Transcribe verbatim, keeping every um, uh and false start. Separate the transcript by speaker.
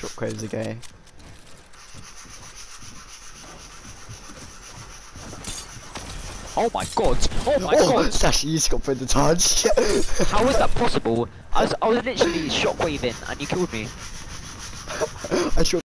Speaker 1: Shockwaves are gay.
Speaker 2: Oh my god! Oh my
Speaker 1: Oh,
Speaker 2: god!
Speaker 1: Sash, you just got put in the charge.
Speaker 2: How is that possible? I was I was literally shockwaving and you killed me.
Speaker 1: I should